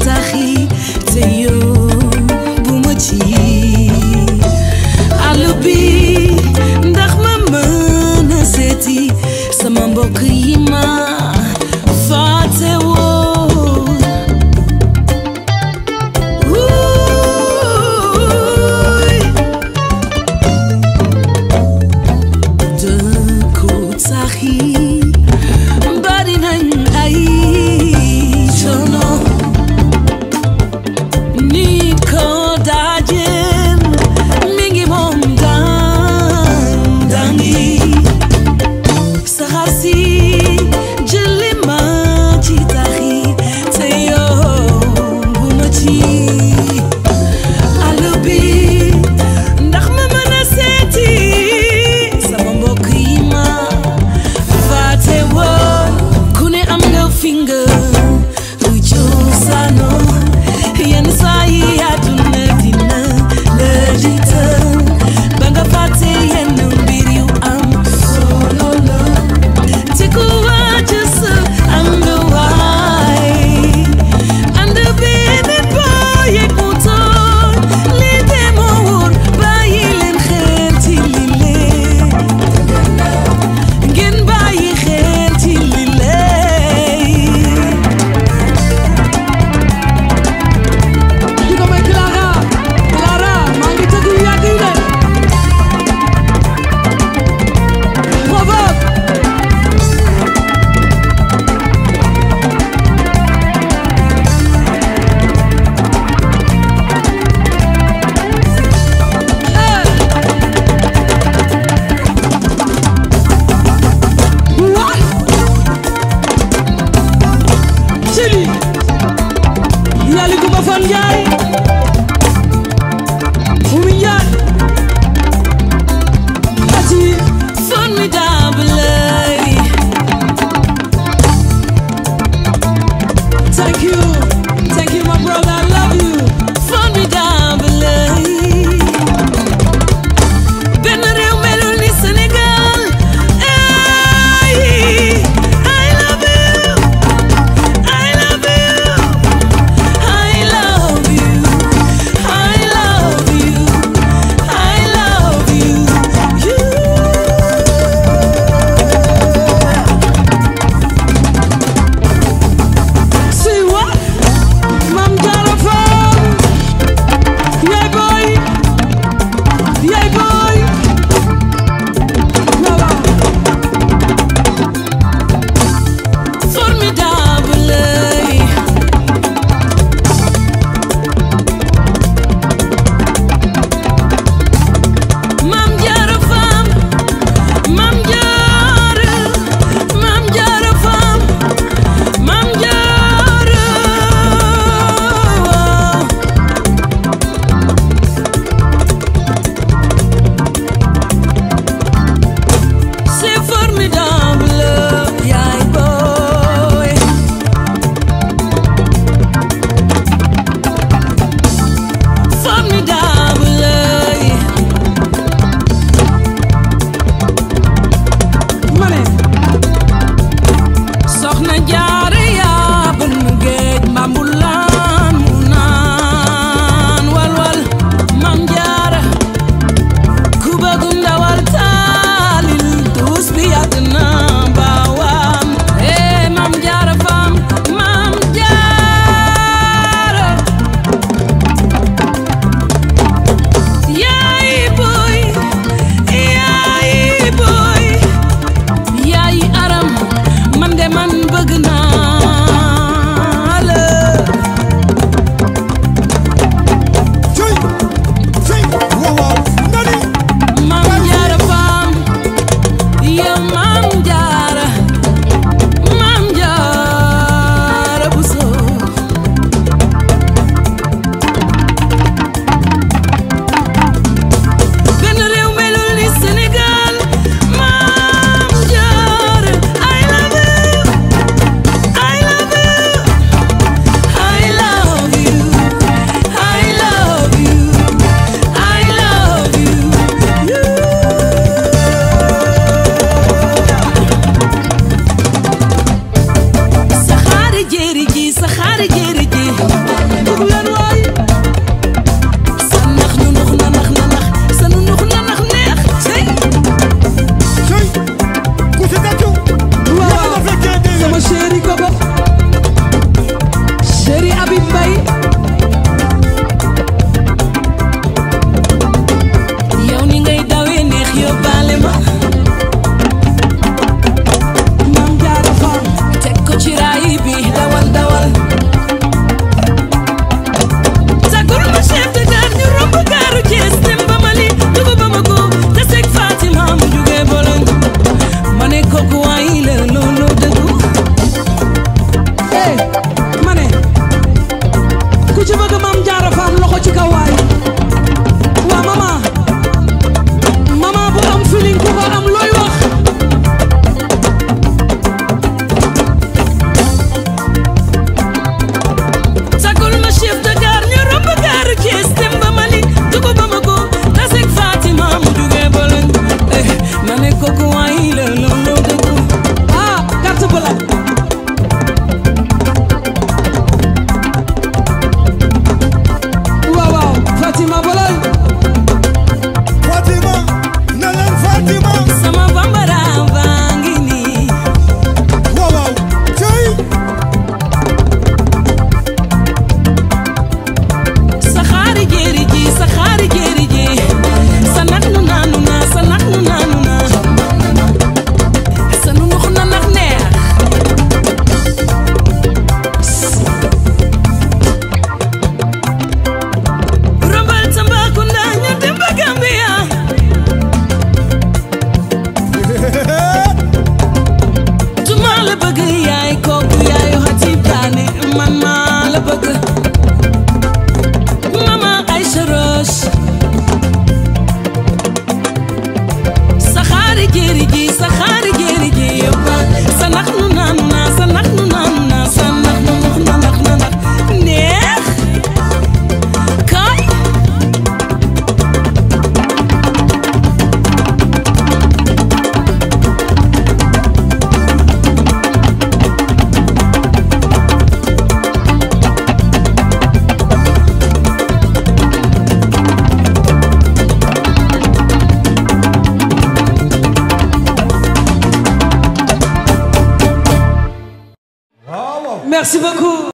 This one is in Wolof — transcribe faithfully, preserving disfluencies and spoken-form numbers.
taxi te yow bu ma ci àll bi ndax ma mën a seeti sama mbokk yi ma fàtte woon dëkku taxi bari nañ ay coono Fatima Bolol Fatima nalan Fatima sama bambara bangi ni waaw waaw cey sa xaari jéeri ji sa xaari jéeri ji sa nax nu naanu na sa nax nu naanu na sa nu nux na nax neex rombal Tambacounda ñu dem ba Gambia tuma la bëgg yaay kooku yaayu Hatib Daane man maa la bëgg mama Aïcha Roche sa xaari jéeri ji sa xaari jéeri ji yóbba sa nax nu naanu na sa nax nu naanu na sa nax nu nax na nax na nax neex kaay waaw waaw merci beaucoup.